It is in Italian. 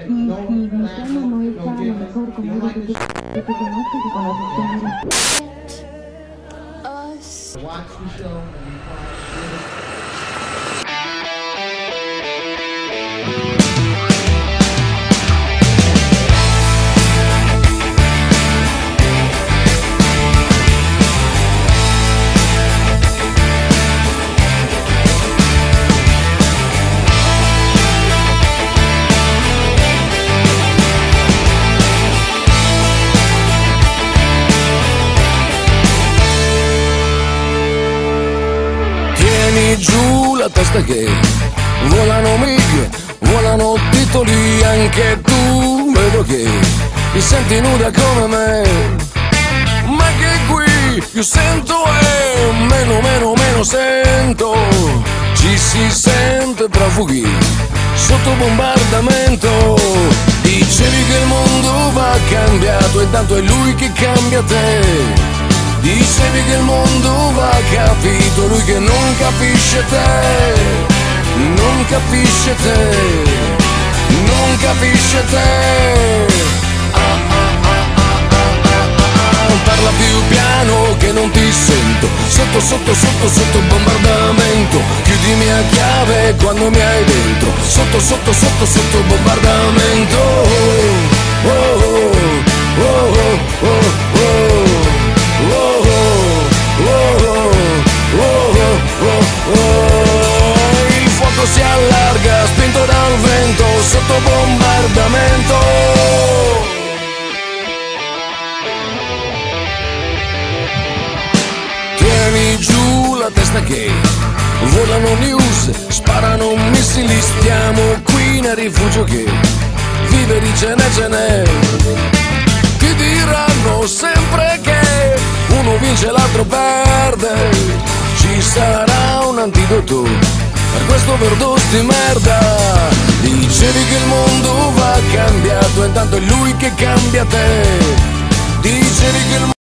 Insieme a noi sarà la mejor comida que tú conozcas y conoces. Watch the show and giù la testa che volano miglia, volano titoli, anche tu vedo che ti senti nuda come me, ma che qui più sento e meno sento, ci si sente profughi sotto bombardamento. Dicevi che il mondo va cambiato e intanto è lui che cambia te. Dicevi che il mondo va capito, lui che non capisce te, non capisce te, non capisce te. Parla più piano che non ti sento, sotto bombardamento. Chiudimi a chiave quando mi hai dentro, sotto bombardamento. Oh, oh, oh, oh, oh, oh. Il fuoco si allarga, spinto dal vento, sotto bombardamento. Tieni giù la testa che volano news, sparano missili, stiamo qui nel rifugio che viveri ce n'è. Ti diranno sempre che uno vince e l'altro perde, ci sarà un antidoto per questo overdose di merda. Dicevi che il mondo va cambiato e intanto è lui che cambia te. Dicevi che il